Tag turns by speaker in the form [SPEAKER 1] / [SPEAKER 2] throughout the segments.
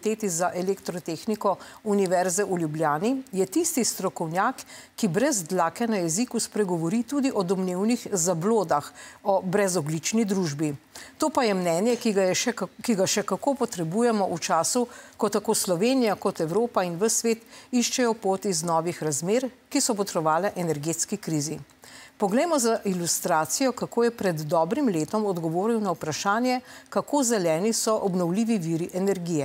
[SPEAKER 1] fakulteti za elektrotehniko Univerze v Ljubljani, je tisti strokovnjak, ki brez dlake na jeziku spregovori tudi o domnevnih zablodah o brezogljični družbi. To pa je mnenje, ki ga še kako potrebujemo v času, ko tako Slovenija kot Evropa in ves svet iščejo pot iz novih razmer, ki so botrovale energetski krizi. Poglejmo za ilustracijo, kako je pred dobrim letom odgovoril na vprašanje, kako zeleni so obnovljivi viri energije.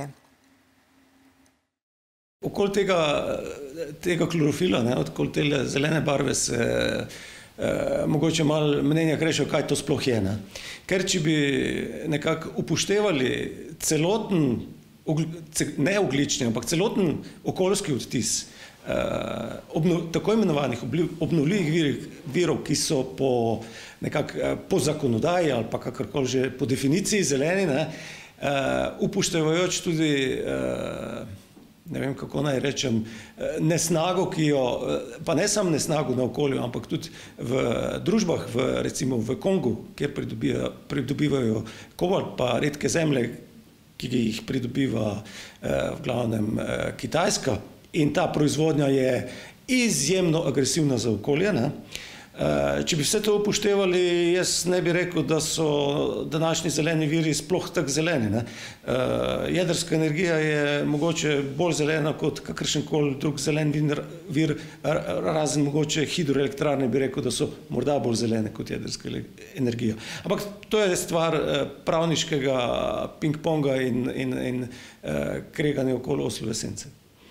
[SPEAKER 2] Okoli tega klorofila, okoli te zelene barve se mogoče malo mnenja krešejo, kaj to sploh je. Ker če bi nekako upoštevali celoten, ne ogljični, ampak celoten okoljski odtis tako imenovanih obnovljivih virov, ki so po zakonodaji ali pa kakorkoli že po definiciji zeleni, upoštevajoč tudi, ne vem, kako naj rečem, nesnago, ki jo, pa ne samo nesnago na okolju, ampak tudi v družbah, recimo v Kongu, kjer pridobivajo kobalt pa redke zemlje, ki jih pridobiva v glavnem Kitajska, in ta proizvodnja je izjemno agresivna za okolje. Če bi vse to upoštevali, jaz ne bi rekel, da so današnji zeleni viri sploh tako zeleni. Jedrska energija je mogoče bolj zelena kot kakršenkoli drug zelen vir, razen mogoče hidroelektrarne bi rekel, da so morda bolj zelene kot jedrska energija. Ampak to je stvar pravniškega ping-ponga in kreganja okoli oslove sence.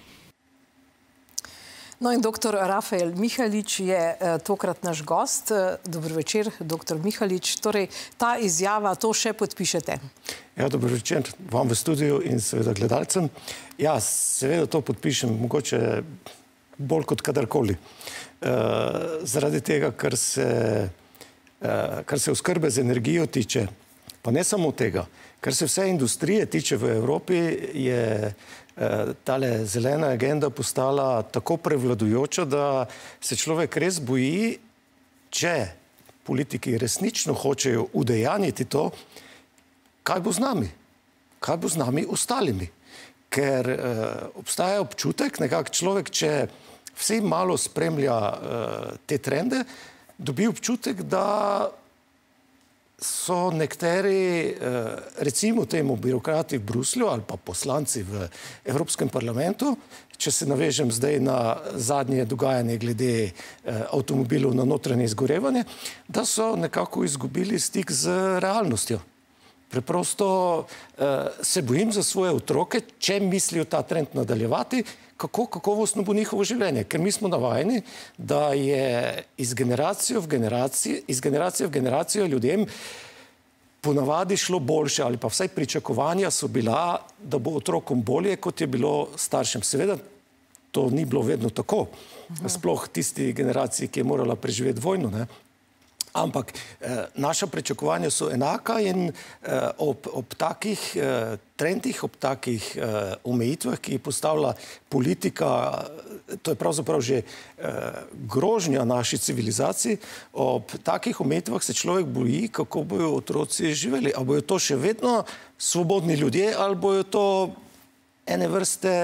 [SPEAKER 1] No in dr. Rafael Mihalič je tokrat naš gost. Dober večer, dr. Mihalič. Torej, ta izjava, to še podpišete?
[SPEAKER 3] Ja, dober večer vam v studiu in seveda gledalcem. Ja, seveda to podpišem, mogoče bolj kot kadarkoli. Zaradi tega, kar se oskrbe z energijo tiče, pa ne samo tega, kar se vse industrije tiče v Evropi, je tale zelena agenda postala tako prevladujoča, da se človek res boji, če politiki resnično hočejo udejanjiti to, kaj bo z nami? Kaj bo z nami ostalimi? Ker obstaja občutek, nekako človek, če vse malo spremlja te trende, dobi občutek, da so nekateri, recimo temu birokrati v Bruslju ali pa poslanci v Evropskem parlamentu, če se navežem zdaj na zadnje dogajanje glede avtomobilov na notranje izgorevanje, da so nekako izgubili stik z realnostjo. Preprosto se bojim za svoje otroke, če mislijo ta trend nadaljevati, kako kakovostno bo njihovo življenje. Ker mi smo navajeni, da je iz generacije v generacijo ljudem ponavadi šlo boljše, ali pa vsaj pričakovanja so bila, da bo otrokom bolje, kot je bilo staršem. Seveda, to ni bilo vedno tako. Sploh tisti generaciji, ki je morala preživeti vojno, ampak naša pričakovanja so enaka in ob takih trendih, ob takih omejitvah, ki jih postavlja politika, to je pravzaprav že grožnja naši civilizaciji, ob takih omejitvah se človek boji, kako bojo otroci živeli. Ali bojo to še vedno svobodni ljudje, ali bojo to ene vrste,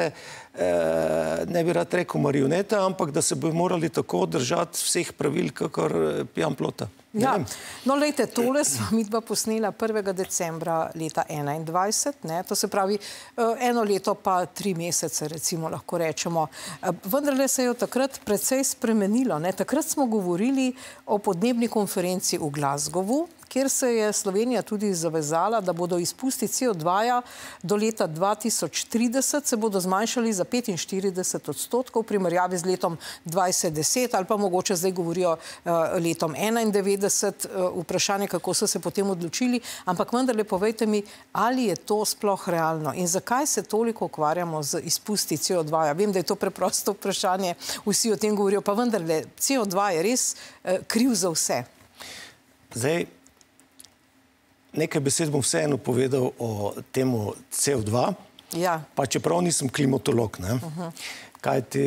[SPEAKER 3] ne bi rad rekel marionete, ampak da se bojo morali tako držati vseh pravil, kakor pijan plota.
[SPEAKER 1] Ja, no, lejte, tole smo midva posnela 1. decembra leta 2021, to se pravi 1 leto pa 3 mesece, recimo, lahko rečemo. Vendarle se je od takrat precej spremenilo. Takrat smo govorili o podnebni konferenci v Glasgowu, kjer se je Slovenija tudi zavezala, da bodo izpusti CO2 do leta 2030 se bodo zmanjšali za 45% v primerjavi z letom 2010 ali pa mogoče zdaj govorijo letom 1991. Vprašanje, kako so se potem odločili, ampak vendarle povejte mi, ali je to sploh realno in zakaj se toliko ukvarjamo z izpusti CO2? Vem, da je to preprosto vprašanje, vsi o tem govorijo, pa vendarle CO2 je res kriv za vse.
[SPEAKER 3] Zdaj, nekaj besed bom vseeno povedal o temu CO2, pa čeprav nisem klimatolog, kajti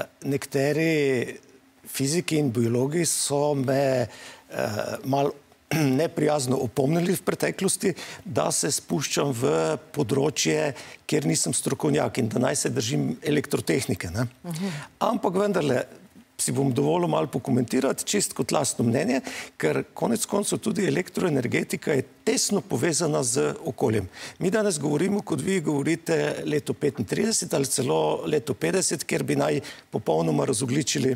[SPEAKER 3] nekateri fiziki in biologi so me malo neprijazno opomnili v preteklosti, da se spuščam v področje, kjer nisem strokovnjak in da naj se držim elektrotehnike. Ne? Ampak vendarle si bom dovolil malo pokomentirati, čist kot lastno mnenje, ker konec koncev tudi elektroenergetika je tesno povezana z okoljem. Mi danes govorimo, kot vi govorite, leto 35 ali celo leto 50, kjer bi naj popolnoma razogličili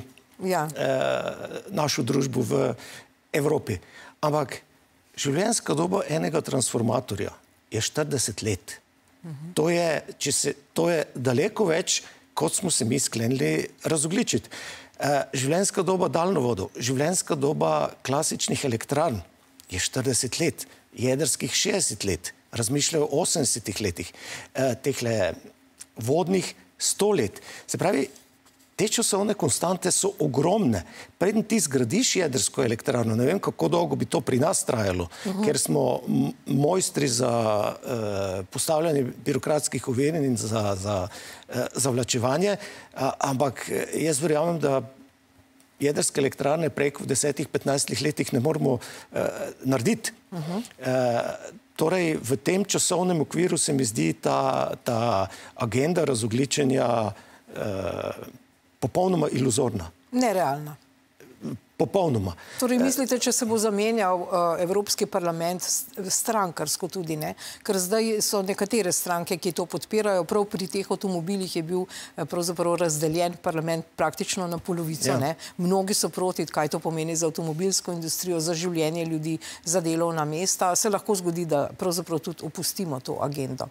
[SPEAKER 3] našo družbo v Evropi. Ampak življenjska doba enega transformatorja je 40 let. To je daleko več, kot smo se mi sklenili razogličiti. Življenjska doba daljnovodov, življenjska doba klasičnih elektrarn je 40 let, jedrskih 60 let, razmišljajo o 80 letih, tehle vodnih 100 let. Se pravi, te časovne konstante so ogromne. Preden ti zgradiš jedrsko elektrarno, ne vem, kako dolgo bi to pri nas trajalo, ker smo mojstri za postavljanje birokratskih ovir in za zavlačevanje, ampak jaz verjamem, da jedrske elektrarne preko 10-15 letih ne moramo narediti. Torej, v tem časovnem okviru se mi zdi ta agenda razogličenja popolnoma iluzorna.
[SPEAKER 1] Nerealna.
[SPEAKER 3] Popolnoma.
[SPEAKER 1] Torej, mislite, če se bo zamenjal Evropski parlament strankarsko tudi, ne? Ker zdaj so nekatere stranke, ki to podpirajo, prav pri teh avtomobilih je bil pravzaprav razdeljen parlament praktično na polovico, ne? Mnogi so proti, kaj to pomeni za avtomobilsko industrijo, za življenje ljudi, za delovna mesta. Se lahko zgodi, da pravzaprav tudi opustimo to agendo.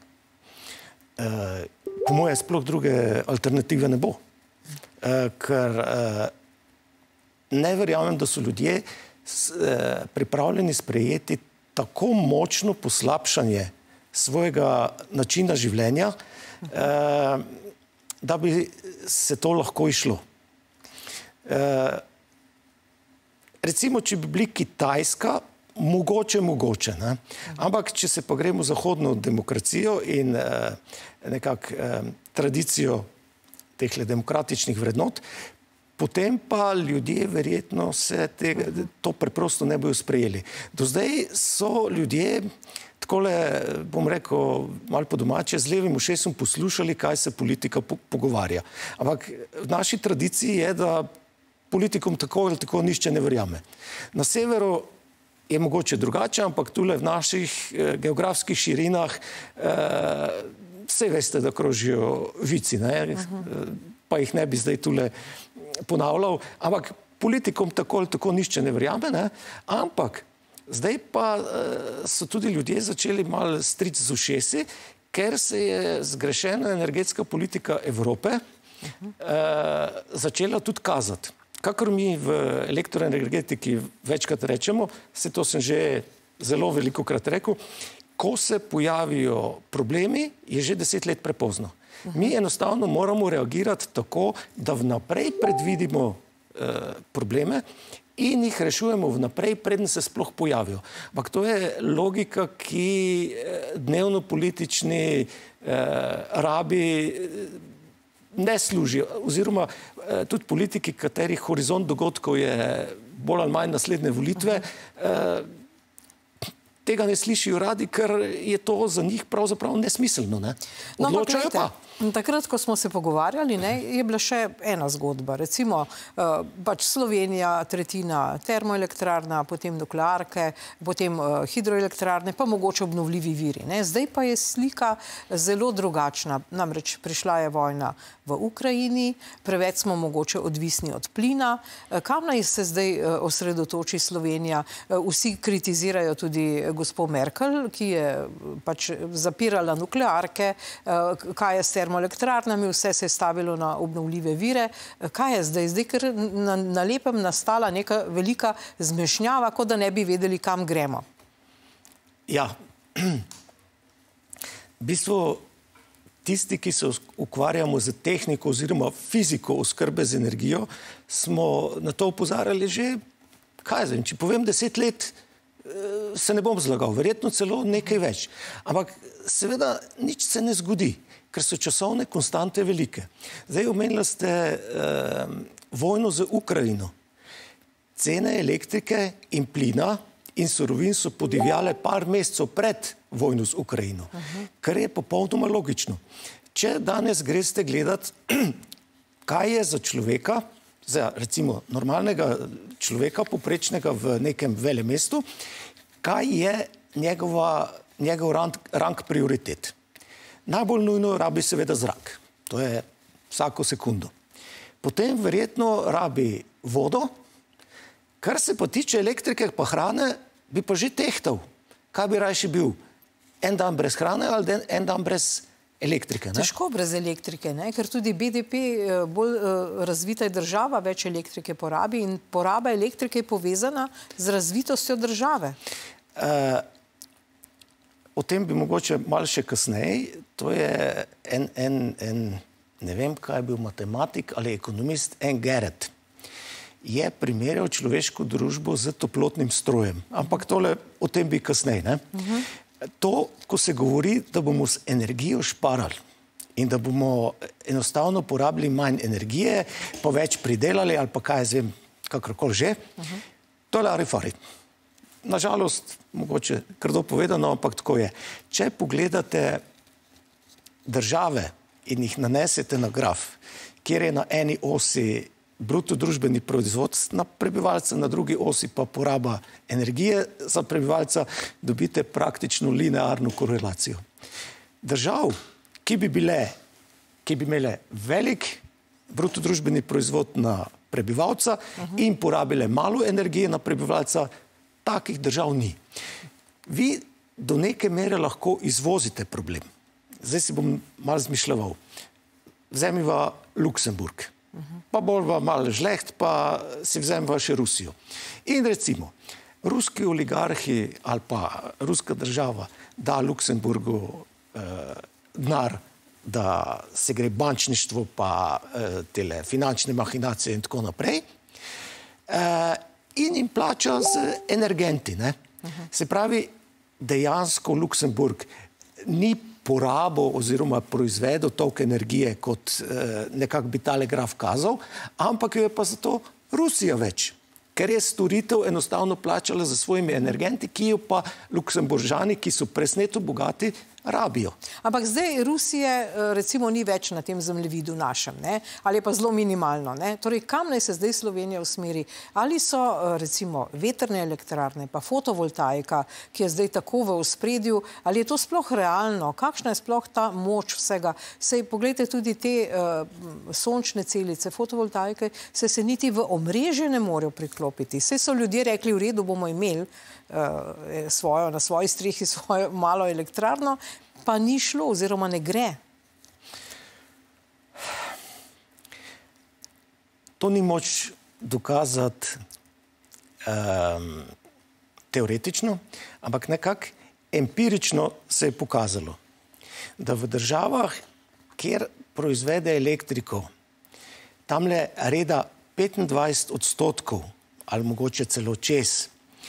[SPEAKER 3] Po moje sploh druge alternative ne bo. Ker ne verjamem, da so ljudje pripravljeni sprejeti tako močno poslabšanje svojega načina življenja, da bi se to lahko išlo. Recimo, če bi bili Kitajska, mogoče, ne? Ampak, če se pa gremo zahodno demokracijo in nekako tradicijo tehle demokratičnih vrednot, potem pa ljudje verjetno se to preprosto ne bojo sprejeli. Do zdaj so ljudje takole, bom rekel, malo po domače, z levim ušesom poslušali, kaj se politika pogovarja. Ampak v naši tradiciji je, da politikom tako ali tako nišče ne verjame. Na severu je mogoče drugače, ampak tule v naših geografskih širinah vse veste, da krožijo vici, ne? Pa jih ne bi zdaj tule ponavljal, ampak politikom tako ali tako nišče ne verjame, ne? Ampak zdaj pa so tudi ljudje začeli malo striči z ušesi, ker se je zgrešena energetska politika Evrope začela tudi kazati. Kakor mi v elektroenergetiki večkrat rečemo, se to sem že zelo velikokrat rekel, ko se pojavijo problemi, je že 10 let prepozno. Mi enostavno moramo reagirati tako, da vnaprej predvidimo probleme in jih rešujemo vnaprej, preden se sploh pojavijo. Ampak to je logika, ki dnevno politični rabi ne služi. Oziroma tudi politiki, katerih horizont dogodkov je bolj ali manj naslednje volitve, tega ne slišijo radi, ker je to za njih pravzaprav nesmiselno. Ne? Odločajo pa.
[SPEAKER 1] Takrat, ko smo se pogovarjali, ne, je bila še ena zgodba. Recimo, pač Slovenija, tretjina termoelektrarna, potem nuklearke, potem hidroelektrarne, pa mogoče obnovljivi viri. Ne. Zdaj pa je slika zelo drugačna. Namreč prišla je vojna v Ukrajini, preveč smo mogoče odvisni od plina. Kam naj se zdaj osredotoči Slovenija? Vsi kritizirajo tudi gospo Merkel, ki je pač zapirala nuklearke, kaj je s termoelektrarnami, vse se je stavilo na obnovljive vire. Kaj je zdaj? Zdaj, ker na lepem nastala neka velika zmešnjava, kot da ne bi vedeli, kam gremo.
[SPEAKER 3] Ja. V bistvu tisti, ki se ukvarjamo z tehniko oziroma fiziko oskrbe z energijo, smo na to opozarjali že, kaj zdaj, če povem 10 let, se ne bom zlagal, verjetno celo nekaj več. Ampak seveda nič se ne zgodi, ker so časovne konstante velike. Zdaj omenili ste vojno z Ukrajino. Cene elektrike in plina in surovin so podivjale par mesecev pred vojno z Ukrajino, kar je popolnoma logično. Če danes greste gledati, kaj je za človeka, za recimo normalnega človeka, poprečnega v nekem velemestu, kaj je njegov rang prioritet. Najbolj nujno rabi seveda zrak. To je vsako sekundo. Potem verjetno rabi vodo. Kar se pa tiče elektrike pa hrane, bi pa že tehtal. Kaj bi rajši bil? En dan brez hrane ali en dan brez elektrike? Ne?
[SPEAKER 1] Težko brez elektrike, ne? Ker tudi BDP bolj razvita država več elektrike porabi in poraba elektrike je povezana z razvitostjo države.
[SPEAKER 3] O tem bi mogoče malo še kasneje. To je ne vem, kaj je bil matematik ali ekonomist, Garrett. Je primerjal človeško družbo z toplotnim strojem. Ampak tole, o tem bi kasneje, ne? To, ko se govori, da bomo s energijo šparali in da bomo enostavno porabili manj energije, pa več pridelali ali pa kaj jaz vem, kakorkoli že, to je larifari. Nažalost, mogoče krdo povedano, ampak tako je. Če pogledate države in jih nanesete na graf, kjer je na eni osi bruto družbeni proizvod na prebivalca, na drugi osi pa poraba energije za prebivalca, dobite praktično linearno korelacijo. Držav, ki bi imele velik bruto družbeni proizvod na prebivalca in porabile malo energije na prebivalca, takih držav ni. Vi do neke mere lahko izvozite problem. Zdaj si bom malo zmišljaval. Vzemiva Luksemburg. Pa bolj malo žleht, pa si vzemiva še Rusijo. In recimo, ruski oligarhi ali pa ruska država da Luksemburgu denar, da se gre bančništvo pa tele finančne mahinacije in tako naprej, in jim plača z energenti, ne? Se pravi, dejansko Luksemburg ni porabo oziroma proizvedel toliko energije, kot nekako bi tale graf kazal, ampak jo je pa zato Rusija več, ker je storitev enostavno plačala za svojimi energenti, ki jo pa Luksemburžani, ki so presneto bogati, rabijo.
[SPEAKER 1] Ampak zdaj Rusije recimo ni več na tem zemljevidu našem, ne? Ali je pa zelo minimalno, ne? Torej, kam naj se zdaj Slovenija usmeri? Ali so recimo vetrne elektrarne, pa fotovoltaika, ki je zdaj tako v ospredju, ali je to sploh realno? Kakšna je sploh ta moč vsega? Sej pogledajte tudi te sončne celice, fotovoltaike, se niti v omrežje ne morejo priklopiti. Sej so ljudje rekli, v redu bomo imeli na svoji strehi svojo malo elektrarno, pa ni šlo oziroma ne gre.
[SPEAKER 3] To ni moč dokazati teoretično, ampak nekako empirično se je pokazalo, da v državah, kjer proizvede elektriko, tamle reda 25% ali mogoče celo čez,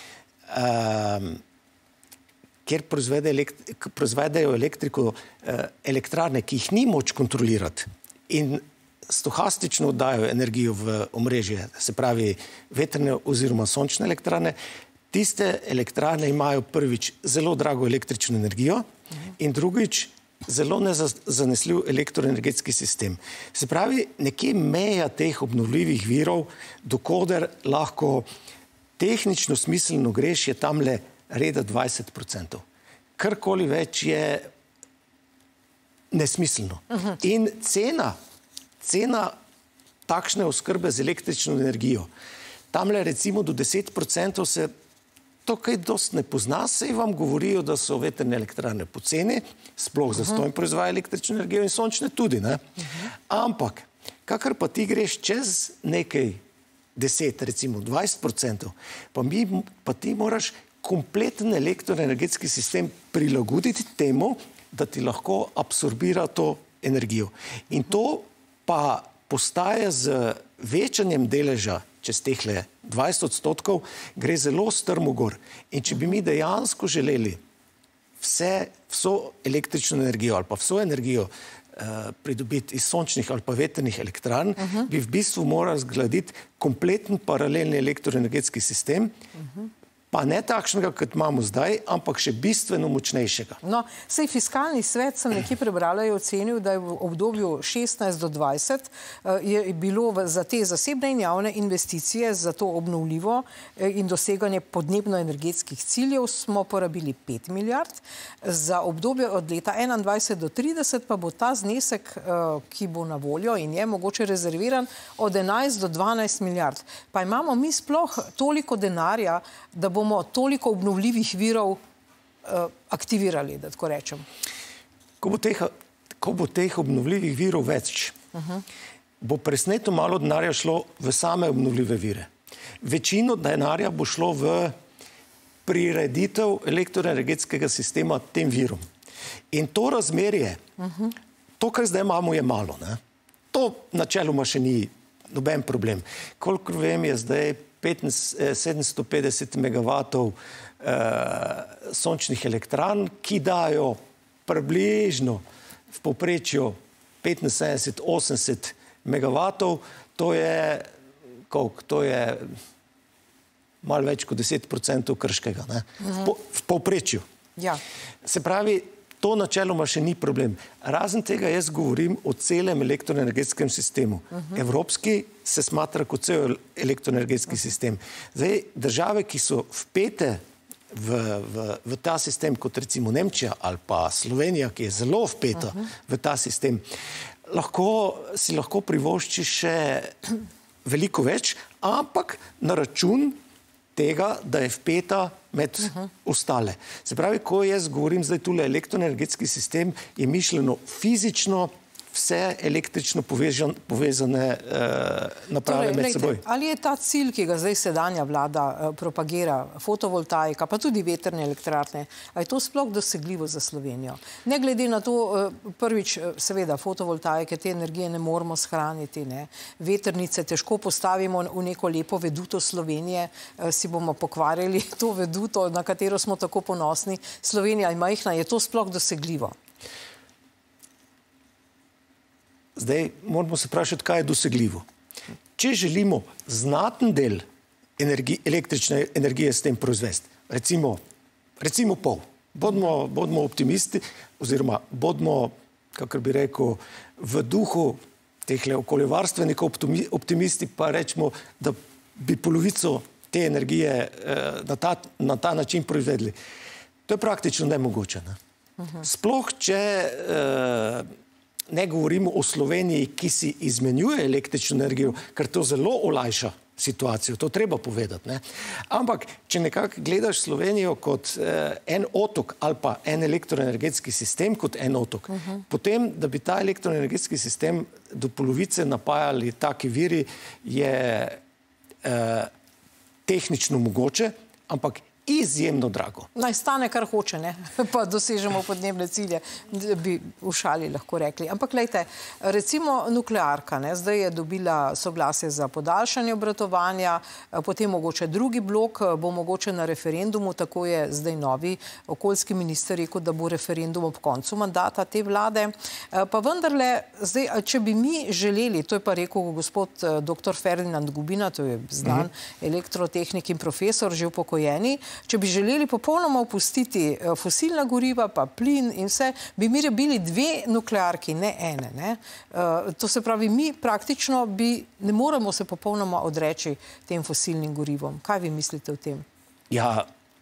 [SPEAKER 3] kjer proizvedejo elektriko elektrarne, ki jih ni moč kontrolirati in stohastično oddajo energijo v omrežje, se pravi vetrne oziroma sončne elektrarne, tiste elektrarne imajo prvič zelo drago električno energijo in drugič zelo nezanesljiv elektroenergetski sistem. Se pravi, nekje meja teh obnovljivih virov, dokoder lahko tehnično smiselno greš, je tamle reda 20%. Karkoli več je nesmiselno. In cena takšne oskrbe z električno energijo, tamle recimo do 10% se to kaj dosti ne pozna, saj vam govorijo, da so vetrne elektrarne poceni, sploh zastonj proizvaja električno energijo in sončne tudi, ne? Ampak, kakor pa ti greš čez nekaj 10, recimo 20%, pa ti moraš kompleten elektroenergetski sistem prilagoditi temu, da ti lahko absorbira to energijo. In to pa postaja z večanjem deleža čez tehle 20%, gre zelo strmo gor. In če bi mi dejansko želeli vso električno energijo ali pa vso energijo pridobiti iz sončnih ali pa vetrnih elektrarn, bi v bistvu morali zgraditi kompleten paralelni elektroenergetski sistem, pa ne takšnega, kot imamo zdaj, ampak še bistveno močnejšega.
[SPEAKER 1] No, sej fiskalni svet sem nekje prebrala, je ocenil, da je v obdobju 16 do 20 je bilo za te zasebne in javne investicije za to obnovljivo in doseganje podnebno-energetskih ciljev smo porabili 5 milijard. Za obdobje od leta 21 do 30 pa bo ta znesek, ki bo na voljo in je mogoče rezerviran, od 11 do 12 milijard. Pa imamo mi sploh toliko denarja, da bomo toliko obnovljivih virov aktivirali, da tako rečem.
[SPEAKER 3] Ko bo teh obnovljivih virov več, bo presneto malo denarja šlo v same obnovljive vire. Večino denarja bo šlo v prireditev elektroenergetskega sistema tem virom. In to razmerje, to, kar zdaj imamo, je malo. Ne? To načeloma še ni noben problem. Kolikor vem, je zdaj 750 megavatov sončnih elektran, ki dajo približno v povprečju 75-80 megavatov. To je, koliko? To je malo več kot 10% Krškega, ne? V povprečju.
[SPEAKER 1] Ja.
[SPEAKER 3] Se pravi, to načeloma še ni problem. Razen tega jaz govorim o celem elektroenergetskem sistemu. Evropski se smatra kot cel elektroenergetski sistem. Zdaj, države, ki so vpete v ta sistem, kot recimo Nemčija ali pa Slovenija, ki je zelo vpeta v ta sistem, si lahko privošči še veliko več, ampak na račun tega, da je vpeta med ostale. Se pravi, ko jaz govorim zdaj tule elektroenergetski sistem, je mišljeno fizično vse električno povezane naprave med seboj.
[SPEAKER 1] Ali je ta cilj, ki ga zdaj sedanja vlada propagira, fotovoltaika, pa tudi vetrne elektrarne, ali je to sploh dosegljivo za Slovenijo? Ne glede na to, prvič, seveda, fotovoltaike, te energije ne moramo shraniti, ne? Vetrnice težko postavimo v neko lepo veduto Slovenije, si bomo pokvarjali to veduto, na katero smo tako ponosni. Slovenija je majhna, je to sploh dosegljivo?
[SPEAKER 3] Zdaj moramo se vprašati, kaj je dosegljivo. Če želimo znaten del električne energije s tem proizvesti, recimo pol, bodimo optimisti, oziroma bodimo, kakor bi rekel, v duhu tehle okoljevarstvenikov optimisti, pa rečemo, da bi polovico te energije na ta način proizvedli. To je praktično nemogoče. Ne? Sploh, če ne govorimo o Sloveniji, ki si izmenjuje električno energijo, ker to zelo olajša situacijo, to treba povedati. Ne? Ampak, če nekako gledaš Slovenijo kot en otok ali pa en elektroenergetski sistem kot en otok, potem, da bi ta elektroenergetski sistem do polovice napajali taki viri, je tehnično mogoče, ampak izjemno drago.
[SPEAKER 1] Naj stane, kar hoče, ne? Pa dosežemo podnebne cilje, bi v šali lahko rekli. Ampak, glejte, recimo nuklearka, ne? Zdaj je dobila soglasje za podaljšanje obratovanja, potem mogoče drugi blok, bo mogoče na referendumu, tako je zdaj novi okoljski minister rekel, da bo referendum ob koncu mandata te vlade. Pa vendarle, zdaj, če bi mi želeli, to je pa rekel gospod dr. Ferdinand Gubina, to je znan elektrotehnik in profesor, že upokojeni, če bi želeli popolnoma opustiti fosilna goriva, pa plin in vse, bi mi rabili 2 nuklearki, ne ene. Ne? To se pravi, mi praktično ne moremo se popolnoma odreči tem fosilnim gorivom. Kaj vi mislite o tem?
[SPEAKER 3] Ja,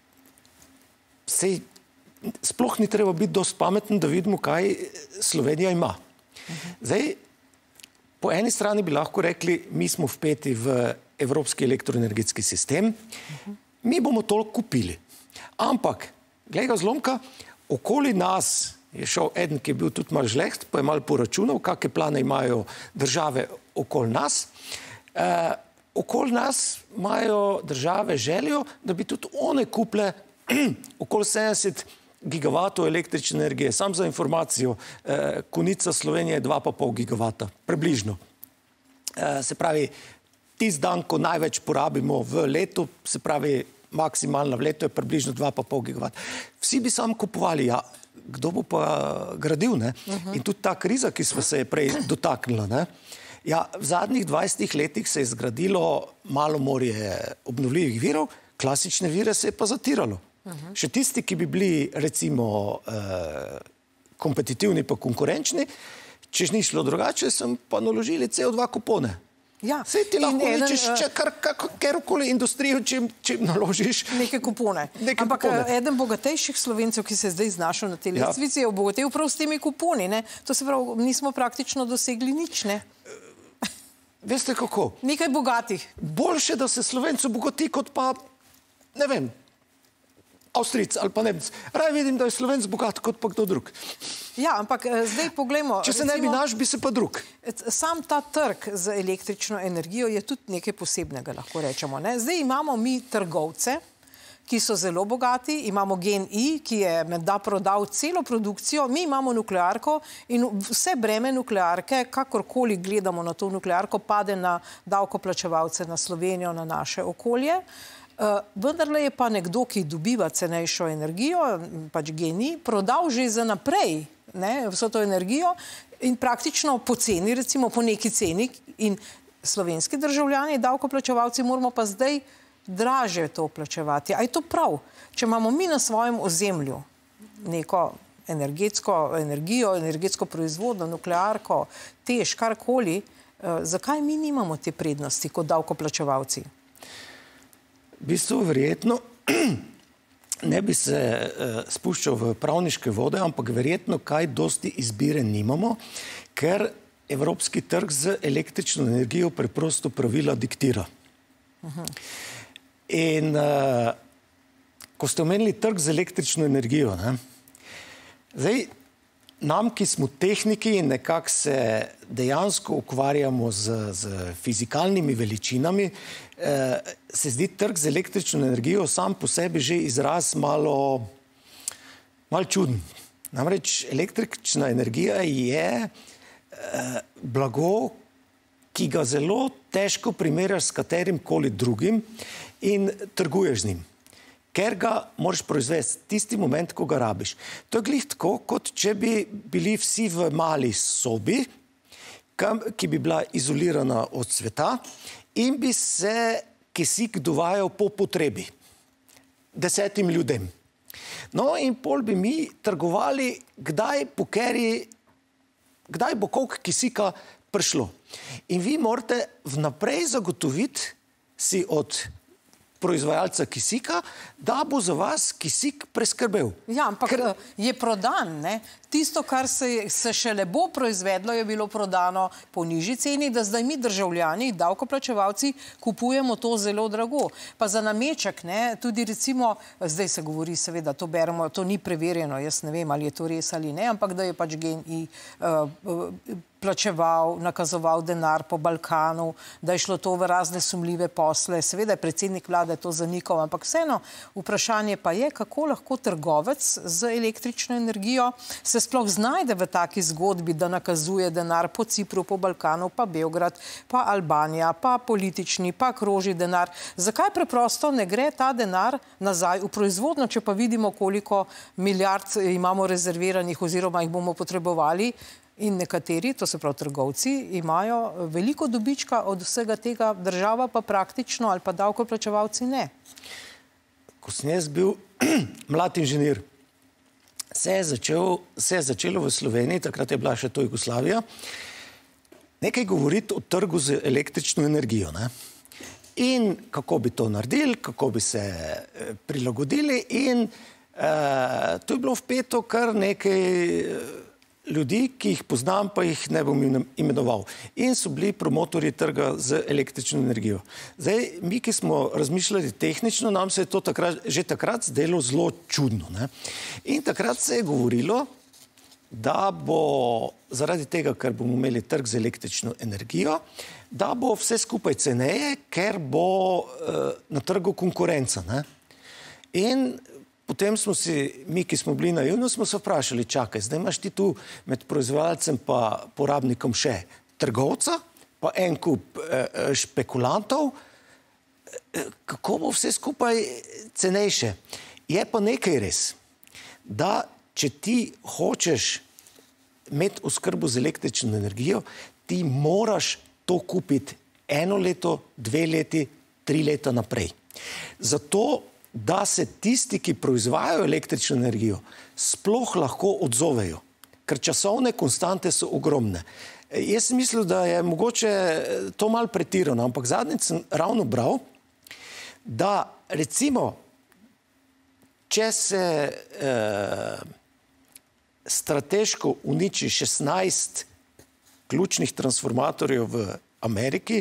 [SPEAKER 3] sploh ni treba biti dosti pameten, da vidimo, kaj Slovenija ima. Zdaj, po eni strani bi lahko rekli, mi smo vpeti v evropski elektroenergetski sistem, mi bomo toliko kupili. Ampak, glej ga zlomka, okoli nas je šel eden, ki je bil tudi malo žleht, pa je malo poračunal, kakšne plane imajo države okoli nas. Okoli nas imajo države željo, da bi tudi one kupile okoli 70 gigavatov električne energije. Sam za informacijo, konica Slovenije je 2,5 gigavata, približno. Se pravi, tisti dan, ko največ porabimo v letu, se pravi, maksimalno v letu je približno 2,5 gigavata. Vsi bi sam kupovali, ja, kdo bo pa gradil, ne? In tudi ta kriza, ki smo se je prej dotaknila, ne? Ja, v zadnjih 20 letih se je zgradilo malo morje obnovljivih virov, klasične vire se je pa zatiralo. Še tisti, ki bi bili recimo kompetitivni pa konkurenčni, če ni šlo drugače, sem pa naložili CO2 kupone.
[SPEAKER 1] Ja.
[SPEAKER 3] Sej ti lahko rečeš, kjerkoli industrijo, če naložiš.
[SPEAKER 1] Neke kupone. Ampak eden bogatejših Slovencev, ki se je zdaj znašel na tej lestvici, je obogatel prav s temi kuponi. To se pravi, nismo praktično dosegli nič, ne?
[SPEAKER 3] Veste kako?
[SPEAKER 1] Nekaj bogatih.
[SPEAKER 3] Boljše, da se Slovencu bogati, kot pa, ne vem, Avstrijc ali pa Nemec. Raj vidim, da je Slovenc bogat, kot pa kdo drug.
[SPEAKER 1] Ja, ampak zdaj poglejmo.
[SPEAKER 3] Če se ne bi naš, bi se pa drug.
[SPEAKER 1] Sam ta trg z električno energijo je tudi nekaj posebnega, lahko rečemo. Zdaj imamo mi trgovce, ki so zelo bogati, imamo GEN-I, ki je menda prodal celo produkcijo, mi imamo nuklearko in vse breme nuklearke, kakorkoli gledamo na to nuklearko, pade na davkoplačevalce, na Slovenijo, na naše okolje. Vendarle je pa nekdo, ki dobiva cenejšo energijo, pač GEN-I, prodal že za naprej vso to energijo in praktično po ceni, recimo po neki ceni, in slovenski državljani, davkoplačevalci, moramo pa zdaj draže to plačevati. A je to prav? Če imamo mi na svojem ozemlju neko energijo, energetsko proizvodno, nuklearko, TEŠ, karkoli, zakaj mi nimamo te prednosti kot davkoplačevalci?
[SPEAKER 3] V bistvu verjetno ne bi se spuščal v pravniške vode, ampak verjetno kaj dosti izbire nimamo, ker evropski trg z električno energijo preprosto pravila diktira. In ko ste omenili trg z električno energijo, zdaj nam, ki smo tehniki in nekako se dejansko ukvarjamo z fizikalnimi veličinami, se zdi trg z električno energijo sam po sebi že izraz malo čuden. Namreč električna energija je blago, ki ga zelo težko primerjaš s katerim koli drugim in trguješ z njim, ker ga moraš proizvesti tisti moment, ko ga rabiš. To je glih tako, kot če bi bili vsi v mali sobi, ki bi bila izolirana od sveta in bi se kisik dovajal po potrebi 10 ljudem. No in pol bi mi trgovali, kdaj bo koliko kisika prišlo. In vi morate vnaprej zagotoviti si od proizvajalca kisika, da bo za vas kisik preskrbel.
[SPEAKER 1] Ja, ampak je prodan, ne? Tisto, kar se šele bo proizvedlo, je bilo prodano po nižji ceni, da zdaj mi državljani, davkoplačevalci, kupujemo to zelo drago. Pa za nameček, ne, tudi recimo, zdaj se govori, seveda, to beremo, to ni preverjeno, jaz ne vem, ali je to res ali ne, ampak da je pač GEN-I plačeval, nakazoval denar po Balkanu, da je šlo to v razne sumljive posle. Seveda je predsednik vlade to zanikal, ampak vseeno vprašanje pa je, kako lahko trgovec z električno energijo se sploh znajde v taki zgodbi, da nakazuje denar po Cipru, po Balkanu, pa Beograd, pa Albanija, pa politični, pa kroži denar. Zakaj preprosto ne gre ta denar nazaj v proizvodnjo, če pa vidimo, koliko milijard imamo rezerviranih oziroma jih bomo potrebovali? In nekateri, to se pravi trgovci, imajo veliko dobička od vsega tega, država pa praktično ali pa davkoplačevalci ne.
[SPEAKER 3] Ko sem jaz bil mlad inženir, se je začelo v Sloveniji, takrat je bila še to Jugoslavija, nekaj govoriti o trgu z električno energijo. In kako bi to naredili, kako bi se prilagodili in to je bilo vpeto kar nekaj ljudi, ki jih poznam, pa jih ne bom imenoval. In so bili promotorji trga z električno energijo. Zdaj, mi, ki smo razmišljali tehnično, nam se je to že takrat zdelo zelo čudno. In takrat se je govorilo, da bo zaradi tega, ker bomo imeli trg z električno energijo, da bo vse skupaj ceneje, ker bo na trgu konkurenca. In potem smo si, mi, ki smo bili naivni, smo se vprašali, čakaj, zdaj imaš ti tu med proizvajalcem pa porabnikom še trgovca, pa en kup špekulantov, kako bo vse skupaj cenejše. Je pa nekaj res, da če ti hočeš imeti oskrbo z električno energijo, ti moraš to kupiti 1 leto, 2 leti, 3 leta naprej. Zato, da se tisti, ki proizvajajo električno energijo, sploh lahko odzovejo, ker časovne konstante so ogromne. Jaz sem mislil, da je mogoče to malo pretirano, ampak zadnjič sem ravno bral, da recimo, če se strateško uniči 16 ključnih transformatorjev v Ameriki,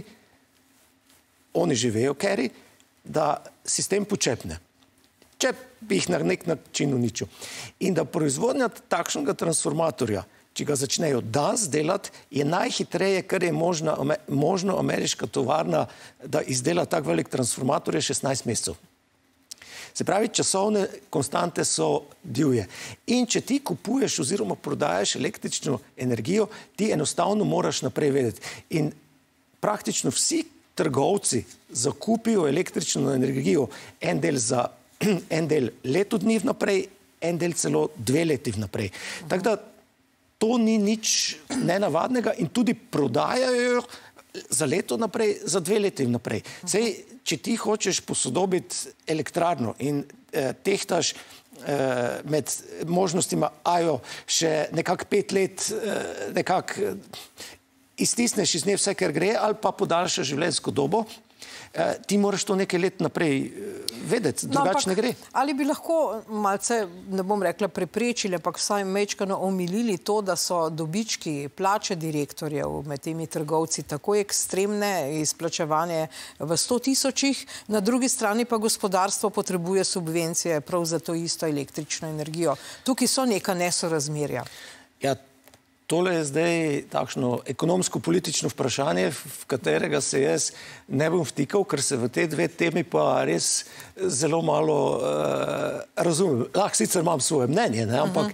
[SPEAKER 3] oni že vejo, Kerry, da sistem počepne, če bi jih na nek način uničil. In da proizvodnja takšnega transformatorja, če ga začnejo danes delati, je najhitreje, kar je možno ameriška tovarna, da izdela tak velik transformator, je 16 mesecev. Se pravi, časovne konstante so divje. In če ti kupuješ oziroma prodajaš električno energijo, ti enostavno moraš naprej vedeti. In praktično vsi trgovci zakupijo električno energijo en del leto dni vnaprej, en del celo 2 leti vnaprej. Tako da to ni nič nenavadnega in tudi prodajajo za leto naprej, za 2 leti vnaprej. Sej, če ti hočeš posodobiti elektrarno in tehtaš med možnostima, ajo, še nekako 5 let nekako iztisneš iz nje vse, kar gre, ali pa podaljša življenjsko dobo, ti moraš to nekaj let naprej vedeti, drugače ne gre.
[SPEAKER 1] Ali bi lahko malce, ne bom rekla preprečili, ampak vsaj majčkeno omilili to, da so dobički, plače direktorjev med temi trgovci tako ekstremne, izplačevanje v 100 000, na drugi strani pa gospodarstvo potrebuje subvencije prav za to isto električno energijo. Tukaj so neka nesorazmerja.
[SPEAKER 3] Ja, tole je zdaj takšno ekonomsko-politično vprašanje, v katerega se jaz ne bom vtikal, ker se v te 2 temi pa res zelo malo razumem. Lahko sicer imam svoje mnenje, ne? Ampak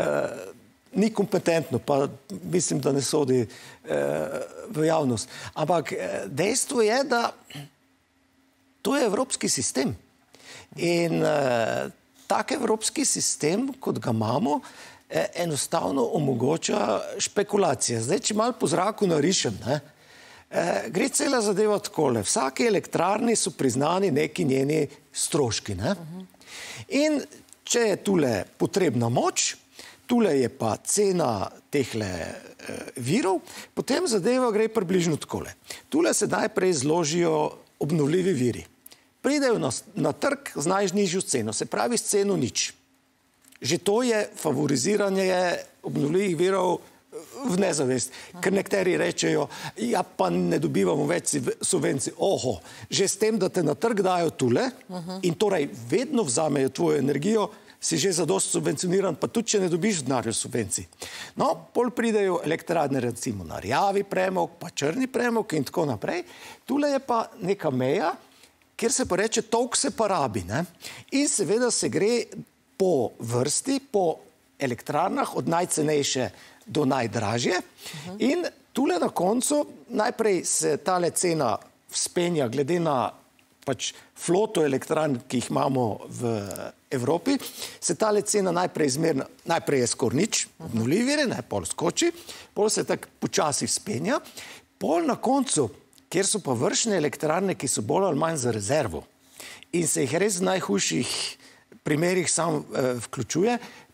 [SPEAKER 3] ni kompetentno, pa mislim, da ne sodi v javnost. Ampak dejstvo je, da to je evropski sistem. In tak evropski sistem, kot ga imamo, enostavno omogoča špekulacije. Zdaj, če malo po zraku narišem, gre cela zadeva takole. Vsake elektrarni so priznani neki njeni stroški. In če je tule potrebna moč, tule je pa cena tehle virov, potem zadeva gre približno takole. Tule se najprej zložijo obnovljivi viri. Pridejo na trg z najnižjo ceno, se pravi s ceno nič. Že to je favoriziranje obnovljivih virov v nezavest. Ker nekateri rečejo, ja pa ne dobivamo več subvencij. Oho, že s tem, da te na trg dajo tule in torej vedno vzamejo tvojo energijo, si že zadost subvencioniran, pa tudi, če ne dobiš denarja subvencij. No, pol pridejo elektrarne recimo na rjavi premog, pa črni premog in tako naprej. Tule je pa neka meja, kjer se pa reče, toliko se pa rabi. In seveda se gre po vrsti, po elektrarnah, od najcenejše do najdražje. In tule na koncu najprej se tale cena vzpenja glede na pač floto elektrarn, ki jih imamo v Evropi, se tale cena najprej izmerna, najprej je skor nič, obnovljivi viri, pol skoči, pol se tako počasi vzpenja, pol na koncu, kjer so pa vršne elektrarne, ki so bolj ali manj za rezervo in se jih res v najhujših primerih sam vključuje,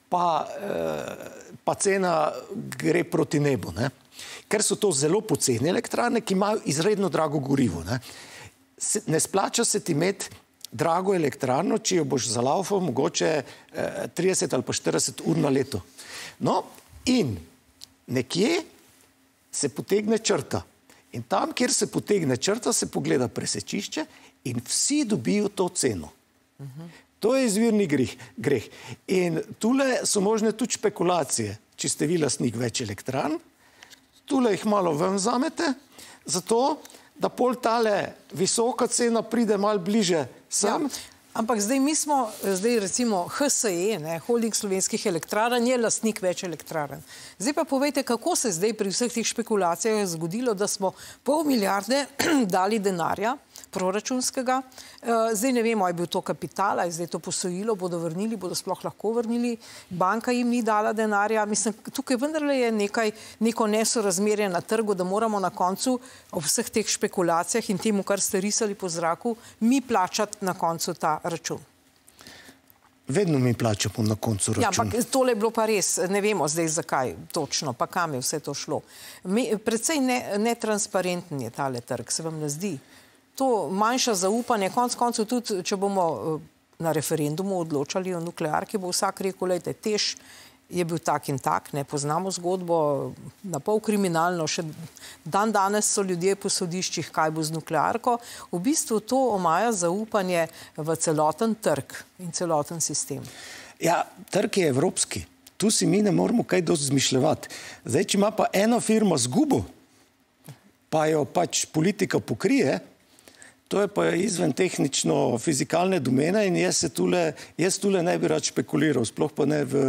[SPEAKER 3] pa cena gre proti nebu. Ker so to zelo poceni elektrarne, ki imajo izredno drago gorivo. Ne splača se ti imeti drago elektrarno, če jo boš zalaufal mogoče 30 ali pa 40 ur na leto. No, in nekje se potegne črta. In tam, kjer se potegne črta, se pogleda presečišče in vsi dobijo to ceno. To je izvirni greh. In tule so možne tudi špekulacije, če ste vi lastnik več elektrarn, tule jih malo ven vzamete, zato, da pol tale visoka cena pride malo bliže sem.
[SPEAKER 1] Ampak zdaj mi smo, recimo HSE, Holding slovenskih elektrarn, je lastnik več elektrarn. Zdaj pa povejte, kako se zdaj pri vseh teh špekulacijah je zgodilo, da smo 500 milijarde dali denarja proračunskega. Zdaj ne vemo, je bil to kapital, je zdaj to posojilo, bodo vrnili, bodo sploh lahko vrnili. Banka jim ni dala denarja. Mislim, tukaj vendarle je neko nesorazmerje na trgu, da moramo na koncu ob vseh teh špekulacijah in temu, kar ste risali po zraku, mi plačati na koncu ta račun.
[SPEAKER 3] Vedno mi plačamo na koncu račun.
[SPEAKER 1] Ja, ampak tole je bilo pa res, ne vemo zdaj zakaj točno, pa kam je vse to šlo. Predvsej netransparenten je tale trg, se vam ne zdi. To manjša zaupanje, konc koncev tudi, če bomo na referendumu odločali o nuklearki, bo vsak rekel, lejte, TEŠ je bil tak in tak, ne poznamo zgodbo, na pol kriminalno, še dan danes so ljudje po sodiščih, kaj bo z nuklearko. V bistvu to omaja zaupanje v celoten trg in celoten sistem.
[SPEAKER 3] Ja, trg je evropski. Tu si mi ne moramo kaj dosti zmišljevati. Zdaj, če ima pa eno firmo zgubo, pa jo pač politika pokrije, to je pa izven tehnično-fizikalne domene in jaz tule ne bi rad špekuliral, sploh pa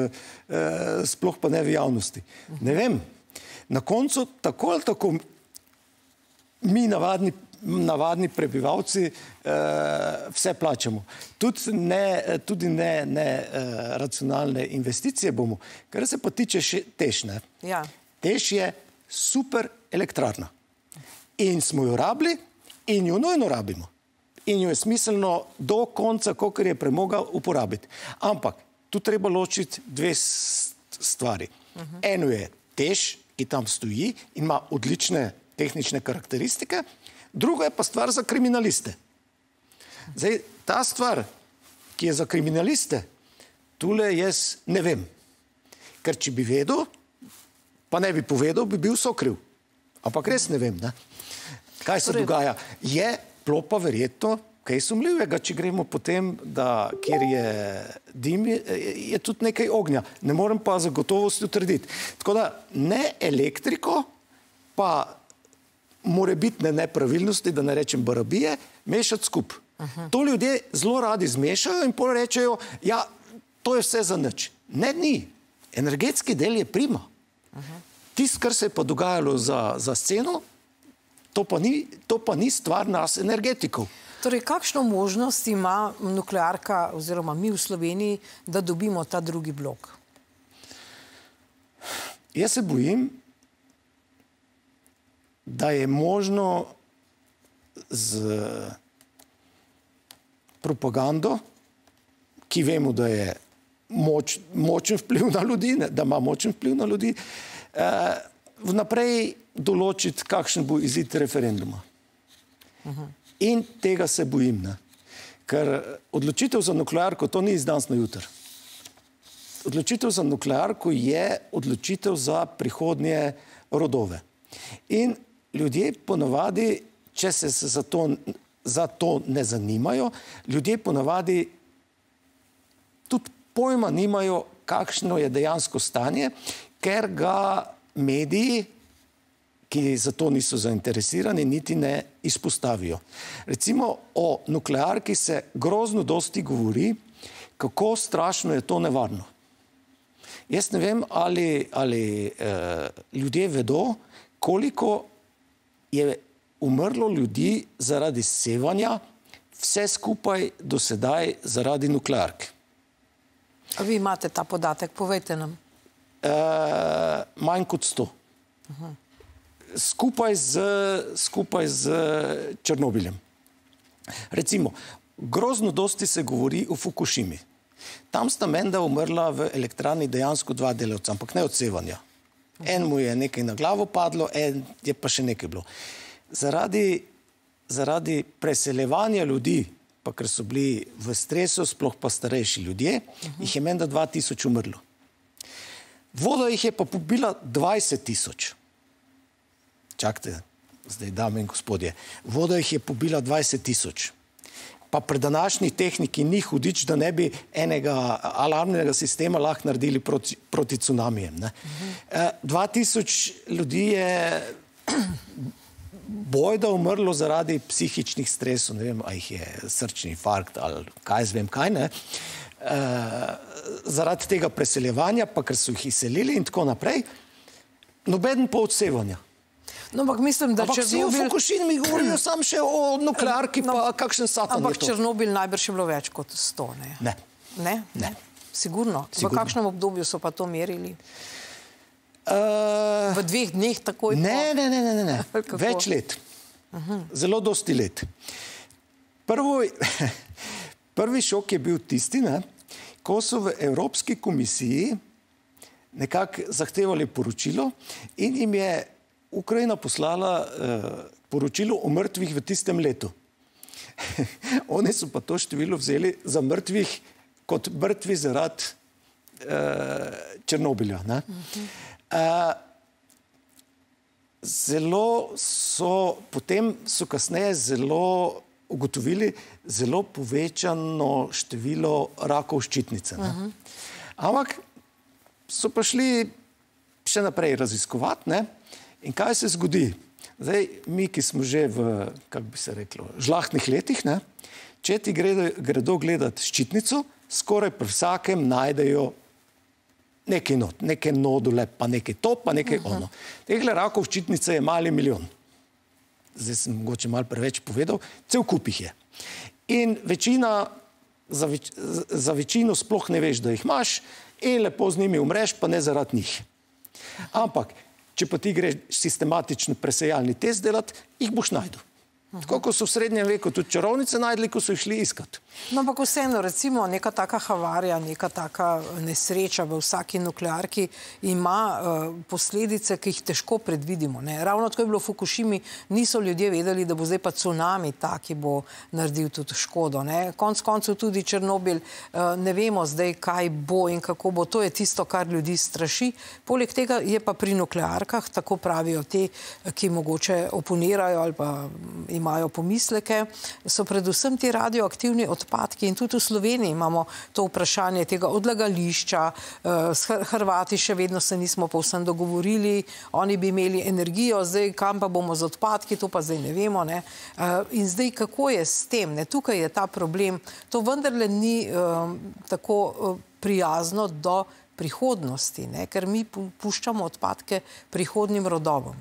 [SPEAKER 3] ne v javnosti. Ne vem, na koncu tako ali tako mi navadni prebivalci vse plačamo. Tudi ne racionalne investicije bomo. Kar se pa tiče TEŠ, ne?
[SPEAKER 1] Ja.
[SPEAKER 3] TEŠ je super elektrarna. In smo jo rabili, in jo nujno rabimo. In jo je smiselno do konca, kolikor je premoga, uporabiti. Ampak tu treba ločiti dve stvari. Eno je TEŠ, ki tam stoji in ima odlične tehnične karakteristike, druga je pa stvar za kriminaliste. Zdaj, ta stvar, ki je za kriminaliste, tule jaz ne vem. Ker če bi vedel, pa ne bi povedal, bi bil sokriv. Ampak res ne vem, ne? Kaj se dogaja? Je bilo pa verjetno kaj sumljivega, če gremo potem, da kjer je dim, je tudi nekaj ognja. Ne morem pa za gotovost utrditi. Tako da ne elektriko, pa morebitne nepravilnosti, da ne rečem barabije, mešati skup. To ljudje zelo radi zmešajo in pol rečejo, ja, to je vse za nič. Ne, ni. Energetski del je prima. Tisto, kar se je pa dogajalo za sceno, to pa ni stvar nas energetikov.
[SPEAKER 1] Torej, kakšno možnost ima nuklearka oziroma mi v Sloveniji, da dobimo ta drugi blok?
[SPEAKER 3] Jaz se bojim, da je možno z propagando, ki vemo, da je močen vpliv na ljudi, da ima močen vpliv na ljudi, vnaprej določiti, kakšen bo izid referenduma. In tega se bojim, ne? Ker odločitev za nuklearko to ni iz danes na jutri. Odločitev za nuklearko je odločitev za prihodnje rodove. In ljudje ponavadi, če se za to ne zanimajo, ljudje ponavadi tudi pojma nimajo, kakšno je dejansko stanje, ker ga mediji, ki za to niso zainteresirani, niti ne izpostavijo. Recimo o nuklearki se grozno dosti govori, kako strašno je to nevarno. Jaz ne vem, ali ljudje vedo, koliko je umrlo ljudi zaradi sevanja, vse skupaj do sedaj zaradi nuklearke.
[SPEAKER 1] A vi imate ta podatek, povejte nam.
[SPEAKER 3] Manj kot 100. Skupaj z Černobiljem. Recimo, grozno dosti se govori o Fukušimi. Tam sta menda umrla v elektrarni dejansko 2 delavca, ampak ne od sevanja. En mu je nekaj na glavo padlo, en je pa še nekaj bilo. Zaradi preseljevanja ljudi, pa ker so bili v stresu, sploh pa starejši ljudje, jih je menda 2000 umrlo. Voda jih je pa pobila 20 000. Čakajte, zdaj dame in gospodje. Voda jih je pobila 20 000. Pa pri današnji tehniki ni hudič, da ne bi enega alarmnega sistema lahko naredili proti cunamijem. 2000 ljudi je bojda umrlo zaradi psihičnih stresov. Ne vem, a jih je srčni infarkt ali kaj zvem kaj, ne. Zaradi tega preseljevanja, pa ker so jih izselili in tako naprej. Nobeden pa odsevanja.
[SPEAKER 1] No, ampak mislim, da
[SPEAKER 3] Ampak vsi v Fukushimi govorijo sam še o nuklearki, pa kakšen satan je to.
[SPEAKER 1] Ampak Černobil najbrž je bilo več kot 100, ne?
[SPEAKER 3] Ne.
[SPEAKER 1] Ne? Ne. Sigurno. V kakšnem obdobju so pa to merili? V 2 dneh takoj?
[SPEAKER 3] Ne. Več let. Zelo dosti let. Prvi šok je bil tisti, ne, ko so v Evropski komisiji nekako zahtevali poročilo in jim je Ukrajina poslala poročilo o mrtvih v tistem letu. Oni so pa to število vzeli za mrtvih kot mrtvi zaradi Černobilja. Ne? Potem so kasneje zelo ugotovili zelo povečano število rakov ščitnice. Ne? Ampak so pa šli še naprej raziskovati, ne? In kaj se zgodi? Zdaj, mi, ki smo že v, kako bi se reklo, žlahtnih letih, ne? Če ti gredo gledati ščitnico, skoraj pri vsakem najdejo nekaj not, neke nodule, pa nekaj to, pa nekaj ono. Tehle rakov ščitnice je mali milijon. Zdaj sem mogoče malo preveč povedal, cel kup jih je. In večina, za večino sploh ne veš, da jih imaš in lepo z njimi umreš, pa ne zaradi njih. Ampak, če pa ti greš sistematično presejalni test delati, jih boš najdel. Tako, ko so v srednjem veku tudi čarovnice najdli, ko so jih šli iskat.
[SPEAKER 1] No, ampak vseeno, recimo, neka taka havarija, neka taka nesreča v vsaki nuklearki ima posledice, ki jih težko predvidimo. Ne? Ravno tako je bilo v Fukushimi, niso ljudje vedeli, da bo zdaj pa tsunami ta, ki bo naredil tudi škodo. Ne? Konec koncev tudi Černobil, ne vemo zdaj, kaj bo in kako bo. To je tisto, kar ljudi straši. Poleg tega je pa pri nuklearkah, tako pravijo te, ki mogoče oponirajo ali pa imajo pomisleke, so predvsem ti radioaktivni odpadki in tudi v Sloveniji imamo to vprašanje tega odlagališča. S Hrvati še vedno se nismo povsem dogovorili, oni bi imeli energijo, zdaj kam pa bomo z odpadki, to pa zdaj ne vemo. Ne? In zdaj kako je s tem? Ne? Tukaj je ta problem. To vendarle ni tako prijazno do prihodnosti, ne? Ker mi puščamo odpadke prihodnjim rodovom.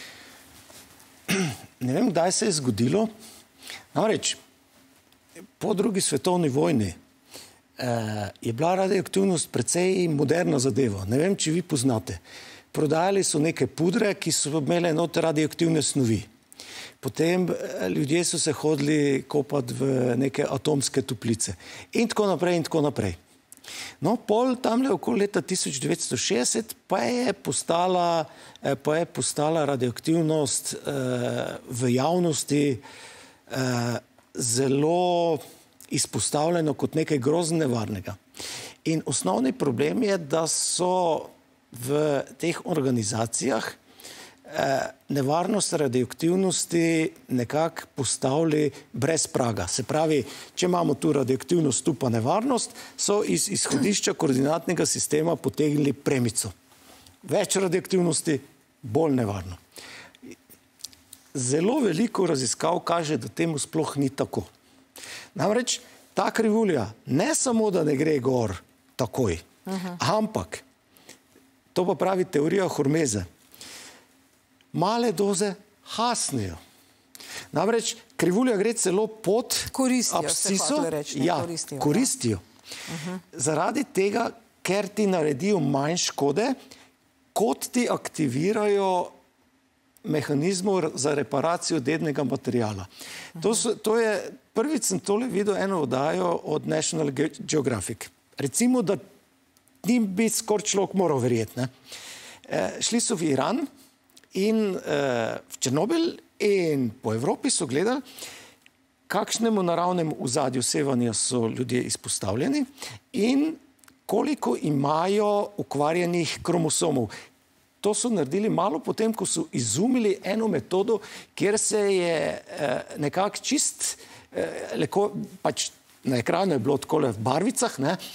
[SPEAKER 3] Ne vem, kdaj se je zgodilo. Namreč, po drugi svetovni vojni je bila radioaktivnost precej moderna zadeva. Ne vem, če vi poznate. Prodajali so neke pudre, ki so imele noter radioaktivne snovi. Potem ljudje so se hodili kopati v neke atomske toplice. In tako naprej, in tako naprej. No, pol tamle okoli leta 1960 pa je postala radioaktivnost v javnosti zelo izpostavljeno kot nekaj grozno nevarnega. In osnovni problem je, da so v teh organizacijah nevarnost radioaktivnosti nekako postavili brez praga. Se pravi, če imamo tu radioaktivnost, tu pa nevarnost, so iz izhodišča koordinatnega sistema potegnili premico. Več radioaktivnosti, bolj nevarno. Zelo veliko raziskav kaže, da temu sploh ni tako. Namreč, ta krivulja ne samo, da ne gre gor takoj, ampak, to pa pravi teorija Hormeze, male doze hasnejo. Namreč, krivulja gre celo pod absciso. Ja, koristijo. Zaradi tega, ker ti naredijo manj škode, kot ti aktivirajo mehanizmov za reparacijo dednega materijala. Prvič sem tole videl eno oddajo od National Geographic. Recimo, da njim bi skoraj človek moral verjeti. Šli so v Iran in v Černobil in po Evropi so gledali, kakšnemu naravnemu ozadju sevanja so ljudje izpostavljeni in koliko imajo okvarjenih kromosomov. To so naredili malo potem, ko so izumili eno metodo, kjer se je nekako čist, pač na ekranu je bilo takole v barvicah,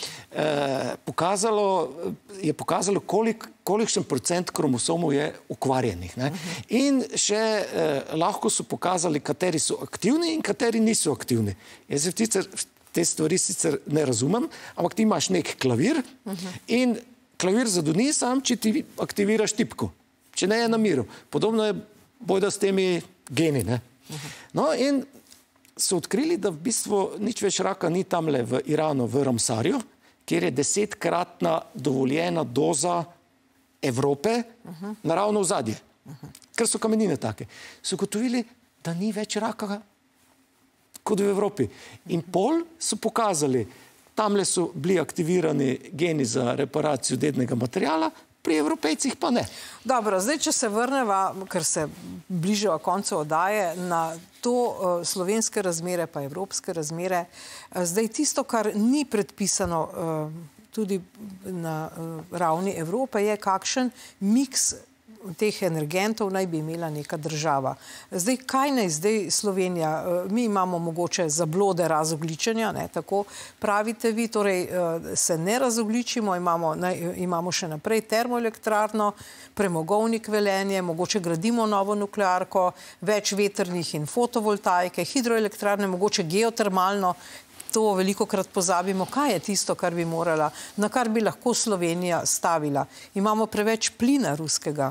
[SPEAKER 3] je pokazalo, kolikšen procent kromosomov je okvarjenih. In še lahko so pokazali, kateri so aktivni in kateri niso aktivni. Jaz te stvari sicer ne razumem, ampak ti imaš nek klavir in klavir zadoni sam, če ti aktiviraš tipko. Če ne je na miru. Podobno je bojda s temi geni, ne. No, in so odkrili, da v bistvu nič več raka ni tamle v Iranu, v Ramsarju, kjer je 10-kratna dovoljena doza Evrope naravno ozadje. Ker so kamenine take. So ugotovili, da ni več raka kot v Evropi. In pol so pokazali, tamle so bili aktivirani geni za reparacijo dednega materiala, pri Evropejcih pa ne.
[SPEAKER 1] Dobro, zdaj, če se vrneva, ker se bližava koncu oddaje, na to slovenske razmere pa evropske razmere. Zdaj, tisto, kar ni predpisano tudi na ravni Evrope, je kakšen miks teh energentov naj bi imela neka država. Zdaj, kaj naj zdaj Slovenija? Mi imamo mogoče zablode razogličenja, ne, tako pravite vi, torej se ne razogličimo, imamo še naprej termoelektrarno, premogovnik Velenje, mogoče gradimo novo nuklearko, več vetrnih in fotovoltaike, hidroelektrarne, mogoče geotermalno, to velikokrat pozabimo. Kaj je tisto, kar bi morala, na kar bi lahko Slovenija stavila? Imamo preveč plina ruskega.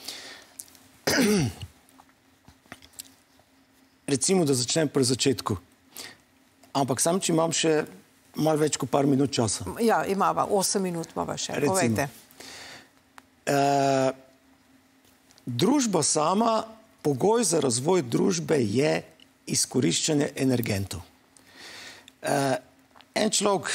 [SPEAKER 3] Recimo, da začnem pri začetku. Ampak sam, če imam še malo več kot par minut časa.
[SPEAKER 1] Ja, imava, 8 minut imava še. Povejte.
[SPEAKER 3] Družba sama, pogoj za razvoj družbe je izkoriščanje energentov. En človek,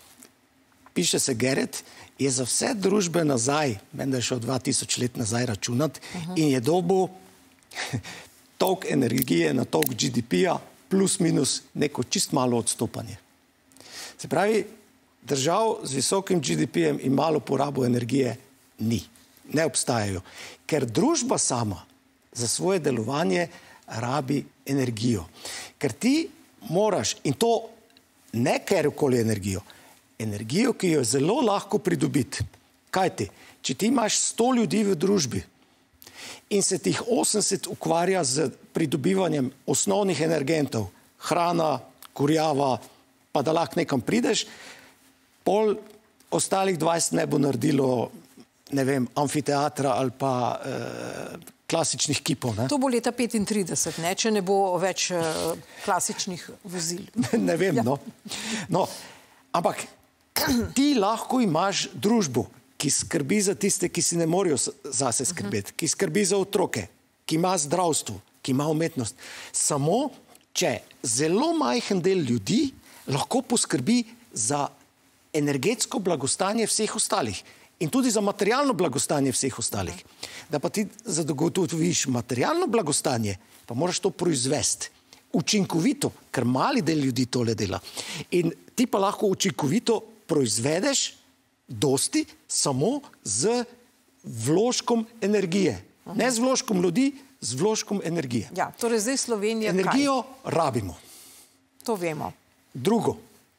[SPEAKER 3] piše se Geret, je za vse družbe nazaj, menda je šel 2000 let nazaj računat, in je dobil toliko energije na toliko GDP-ja plus minus neko čist malo odstopanje. Se pravi, držav z visokim GDP-jem in malo porabo energije ni. Ne obstajajo. Ker družba sama za svoje delovanje rabi energijo. Ker ti moraš, in to ne kjerkoli energijo, energijo, ki jo je zelo lahko pridobiti. Kajti, če ti imaš 100 ljudi v družbi in se tih 80 ukvarja z pridobivanjem osnovnih energentov, hrana, kurjava, pa da lahko nekam prideš, pol ostalih 20 ne bo naredilo, ne vem, amfiteatra ali pa klasičnih kipov. Ne?
[SPEAKER 1] To bo leta 35, ne? Če ne bo več klasičnih vozil.
[SPEAKER 3] Ne vem, ja. No, ampak ti lahko imaš družbo, ki skrbi za tiste, ki si ne morajo zase skrbeti, ki skrbi za otroke, ki ima zdravstvo, ki ima umetnost. Samo, če zelo majhen del ljudi lahko poskrbi za energetsko blagostanje vseh ostalih in tudi za materialno blagostanje vseh ostalih. Da pa ti zagotoviš materialno blagostanje, pa moraš to proizvesti učinkovito, ker mali del ljudi tole dela. In ti pa lahko učinkovito proizvedeš dosti samo z vložkom energije. Ne z vložkom ljudi, z vložkom energije.
[SPEAKER 1] Ja, torej zdaj Slovenija
[SPEAKER 3] energijo rabimo.
[SPEAKER 1] To vemo.
[SPEAKER 3] Drugo,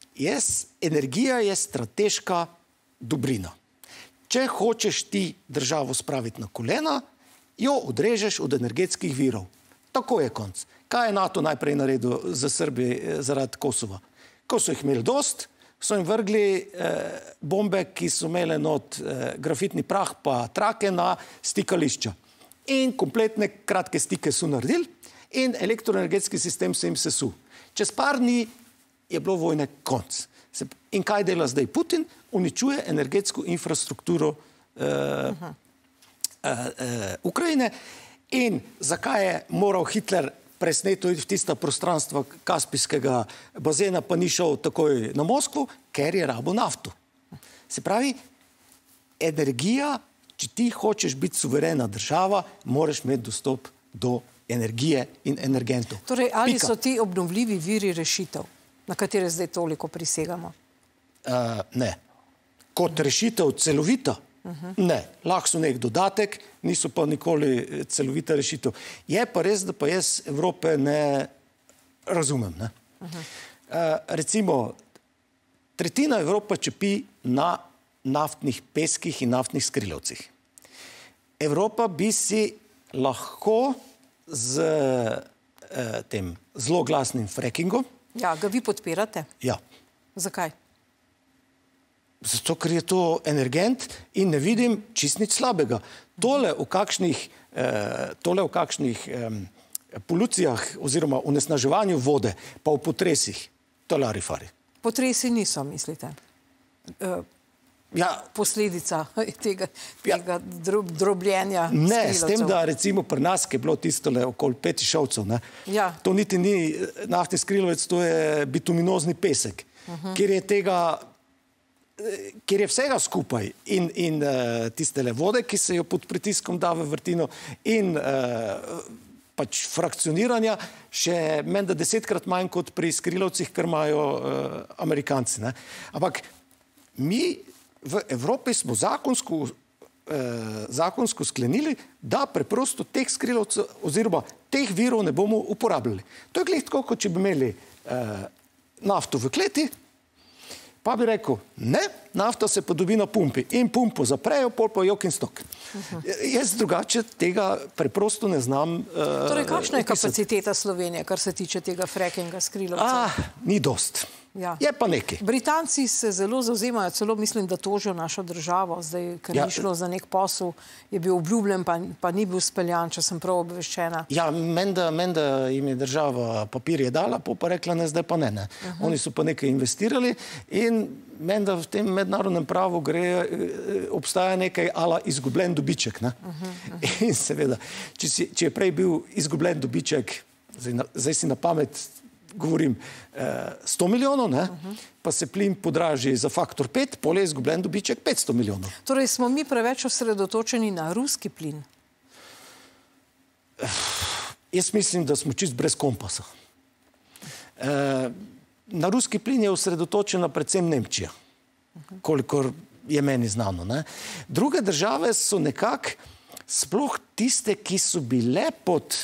[SPEAKER 3] energija je strateška dobrina. Če hočeš ti državo spraviti na kolena, jo odrežeš od energetskih virov. Tako je konc. Kaj je NATO najprej naredil za Srbijo zaradi Kosova? Ko so jih imeli dost, so jim vrgli bombe, ki so imele not grafitni prah pa trake na stikališča. In kompletne kratke stike so naredili in elektroenergetski sistem se jim sesul. Čez par dni je bilo vojne konc. In kaj dela zdaj Putin? Uničuje energetsko infrastrukturo Ukrajine. In zakaj je moral Hitler presneto iti v tista prostranstva Kaspijskega bazena, pa ni šel takoj na Moskvo? Ker je rabo nafto. Se pravi, energija, če ti hočeš biti suverena država, moraš imeti dostop do energije in energentov.
[SPEAKER 1] Torej, ali so ti obnovljivi viri rešitev, na katere zdaj toliko prisegamo?
[SPEAKER 3] Ne. Kot rešitev celovita? Ne. Lahko so nek dodatek, niso pa nikoli celovita rešitev. Je pa res, da pa jaz Evrope ne razumem. Ne? Recimo, tretjina Evropa čepi na naftnih peskih in naftnih skrilovcih. Evropa bi si lahko z tem zloglasnim frackingom.
[SPEAKER 1] Ja, ga vi podpirate?
[SPEAKER 3] Ja.
[SPEAKER 1] Zakaj?
[SPEAKER 3] Zato, ker je to energent in ne vidim čist nič slabega. Tole v kakšnih polucijah oziroma onesnaževanju vode, pa v potresih, to je larifari.
[SPEAKER 1] Potresi niso, mislite? Posledica tega drobljenja
[SPEAKER 3] Ne,
[SPEAKER 1] skrilavcev.
[SPEAKER 3] s tem, da recimo pri nas, ki je bilo tistole okoli Petišovcev, to niti ni naftni skrilavec, to je bituminozni pesek, kjer je vsega skupaj in tistele vode, ki se jo pod pritiskom da v vrtino in pač frakcioniranja še menda 10-krat manj kot pri skrilavcih, kar imajo Amerikanci. Ampak mi v Evropi smo zakonsko sklenili, da preprosto teh skrilavcev oziroma teh virov ne bomo uporabljali. To je glih tako, kot če bi imeli nafto v kleti, pa bi rekel, ne, nafta se pa dobi na pumpi in pumpo zaprejo, pol pa jok in stok. Jaz drugače tega preprosto ne znam
[SPEAKER 1] Torej, kakšna je kapaciteta Slovenije, kar se tiče tega frackinga skrilavcev?
[SPEAKER 3] Ni dost. Je pa nekaj.
[SPEAKER 1] Britanci se zelo zavzemajo, celo mislim, da tožijo našo državo, zdaj, ker ni šlo za nek posel, je bil obljubljen, pa ni bil speljan, če sem prav obveščena.
[SPEAKER 3] Ja, menda jim je država papirje dala, pa rekla ne, zdaj pa ne. Oni so pa nekaj investirali in menda v tem mednarodnem pravu obstaja nekaj ala izgubljen dobiček. In seveda, če je prej bil izgubljen dobiček, zdaj si na pamet govorim 100 milijonov, pa se plin podraži za faktor 5, pol je izgubljen dobiček 500 milijonov.
[SPEAKER 1] Torej, smo mi preveč osredotočeni na ruski plin?
[SPEAKER 3] Jaz mislim, da smo čist brez kompasa. Na ruski plin je osredotočena predvsem Nemčija, kolikor je meni znano. Druge države so nekako, sploh tiste, ki so bile pod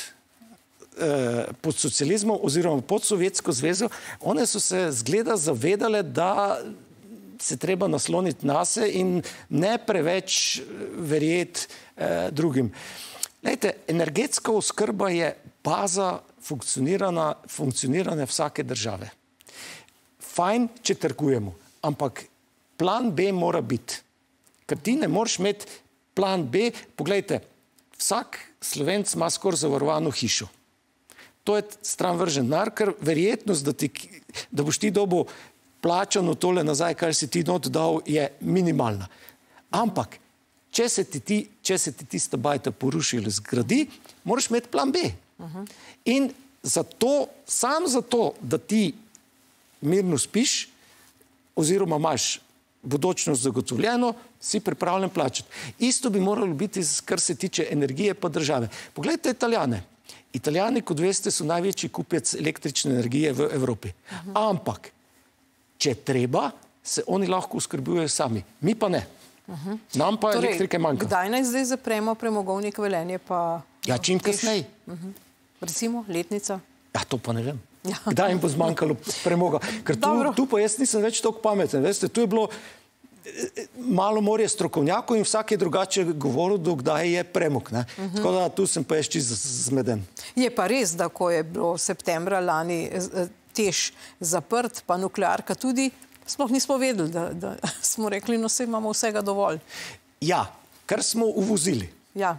[SPEAKER 3] socializmom oziroma pod Sovjetsko zvezo, one so se zgleda zavedale, da se treba nasloniti nase in ne preveč verjeti drugim. Lejte, energetska oskrba je baza funkcioniranja vsake države. Fajn, če trgujemo, ampak plan B mora biti. Ker ti ne moreš imeti plan B, poglejte, vsak Slovenc ima skoraj zavarovano hišo. To je stran vržen denar, ker verjetnost, da boš ti dobil plačano tole nazaj, kar si ti not dal, je minimalna. Ampak, če se ti tista bajta poruši ali zgradi, moraš imeti plan B. In sam zato, da ti mirno spiš, oziroma imaš bodočnost zagotovljeno, si pripravljen plačati. Isto bi moralo biti, kar se tiče energije pa države. Poglejte Italijane. Italijani, kot veste, so največji kupec električne energije v Evropi. Ampak, če treba, se oni lahko oskrbujejo sami. Mi pa ne. Nam pa elektrike manjka.
[SPEAKER 1] Kdaj naj zdaj zapremo premogovnik Velenje pa...
[SPEAKER 3] Ja, čim kasneje.
[SPEAKER 1] Recimo, letnica?
[SPEAKER 3] Ja, to pa ne vem. Kdaj jim bo zmanjkalo premoga? Ker tu pa jaz nisem več toliko pameten. Veste, tu je bilo malo morje strokovnjakov in vsak je drugače govoril, dokdaj je premog. Tako da tu sem pa jaz čisto zmeden.
[SPEAKER 1] Je pa res, da ko je bilo septembra lani Teš zaprt, pa nuklearka tudi, sploh nismo vedeli, da smo rekli, no saj imamo vsega dovolj.
[SPEAKER 3] Ja, kar smo uvozili.
[SPEAKER 1] Ja.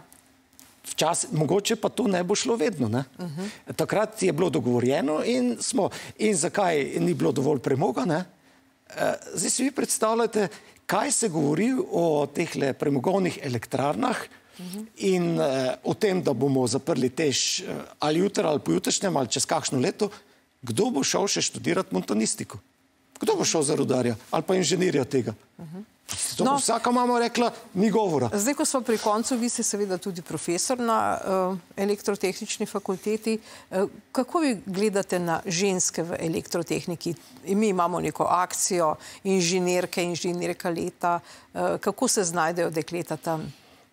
[SPEAKER 3] Mogoče pa to ne bo šlo vedno. Takrat je bilo dogovorjeno in zakaj ni bilo dovolj premoga? Zdaj si vi predstavljate, kaj se govori o teh premogovnih elektrarnah in o tem, da bomo zaprli Teš ali jutri ali pojutrišnjem ali čez kakšno leto, kdo bo šel še študirati montanistiko? Kdo bo šel za rudarja ali pa inženirja tega? Vsaka mama rekla, ni govora.
[SPEAKER 1] Zdaj, ko smo pri koncu, vi ste seveda tudi profesor na elektrotehnični fakulteti. Kako vi gledate na ženske v elektrotehniki? Mi imamo neko akcijo inženirka leta. Kako se znajdejo dekleta tam?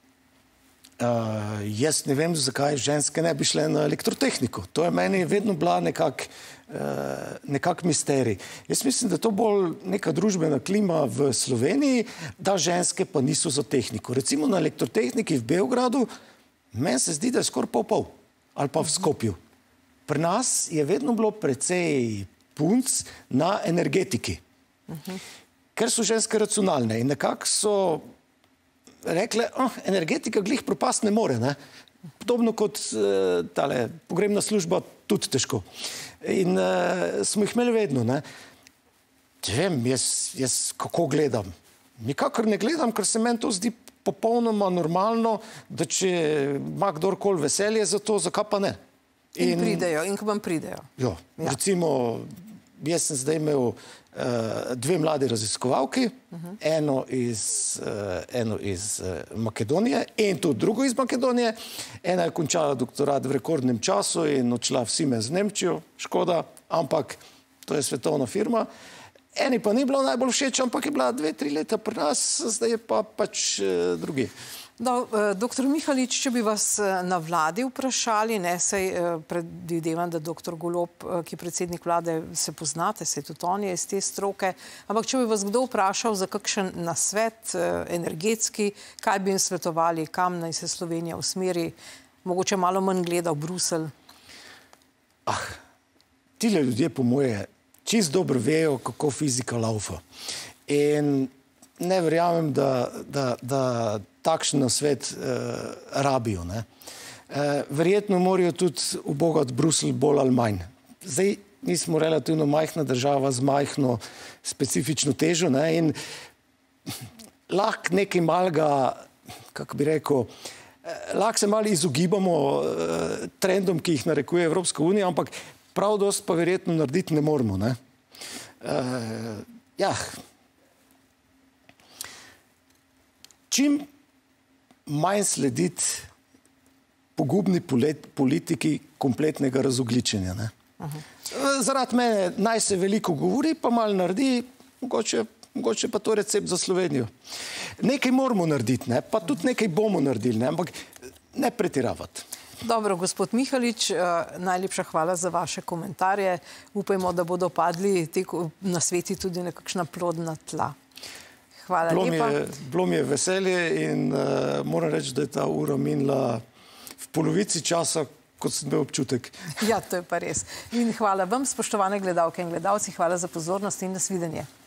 [SPEAKER 3] Jaz ne vem, zakaj ženske ne bi šle na elektrotehniko. To je meni vedno bila nekak misterij. Jaz mislim, da je to bolj neka družbena klima v Sloveniji, da ženske pa niso za tehniko. Recimo na elektrotehniki v Beogradu, meni se zdi, da je skoraj pol, ali pa v Skopju. Pri nas je vedno bilo precej punc na energetiki, ker so ženske racionalne in nekako so rekle, energetika glih propast ne more, ne? Podobno kot tale pogrebna služba, tudi težko. In smo jih imeli vedno, ne? Vem, jaz kako gledam? Nikakor ne gledam, ker se meni to zdi popolnoma normalno, da če ima kdorkoli veselje za to, zakaj pa ne?
[SPEAKER 1] In pridejo, in k vam pridejo.
[SPEAKER 3] Ja, recimo, jaz sem zdaj imel dve mladi raziskovalki, eno iz Makedonije in tudi drugo iz Makedonije. Ena je končala doktorat v rekordnem času in odšla v Siemens v Nemčijo, škoda, ampak to je svetovna firma. Eni pa ni bilo najbolj všeč, ampak je bila 2-3 leta pri nas, zdaj je pa pač drugi.
[SPEAKER 1] Doktor Mihalič, če bi vas na vladi vprašali, ne, sej predvidevam, da doktor Golob, ki je predsednik vlade, se poznate, sej tudi on je iz te stroke, ampak če bi vas kdo vprašal za kakšen nasvet energetski, kaj bi jim svetovali, kam naj se Slovenija usmeri, mogoče malo manj gleda v Bruselj?
[SPEAKER 3] Tile ljudje po moje čist dobro vejo, kako fizika laufa. In ne verjamem, da takšen nasvet rabijo. Ne? Verjetno morajo tudi ubogati Bruselj bolj ali manj. Zdaj, mi smo relativno majhna država z majhno specifično težo, ne? In lahko nekaj malega, kako bi rekel, lahko se malo izogibamo trendom, ki jih narekuje Evropska unija, ampak prav dosti pa verjetno narediti ne moramo. Ne? Čim manj slediti pogubni politiki kompletnega razogličenja. Ne? Zaradi mene naj se veliko govori, pa malo naredi, mogoče pa to recept za Slovenijo. Nekaj moramo narediti, ne? Pa tudi nekaj bomo naredili, ne? Ampak ne pretiravati.
[SPEAKER 1] Dobro, gospod Mihalič, najlepša hvala za vaše komentarje. Upajmo, da bodo padli ti nasveti tudi na kakšna plodna tla. Hvala lepa.
[SPEAKER 3] Bilo mi je veselje in moram reči, da je ta ura minila v polovici časa, kot sem imel občutek.
[SPEAKER 1] Ja, to je pa res. In hvala vam, spoštovane gledalke in gledalci, hvala za pozornost in nasvidenje.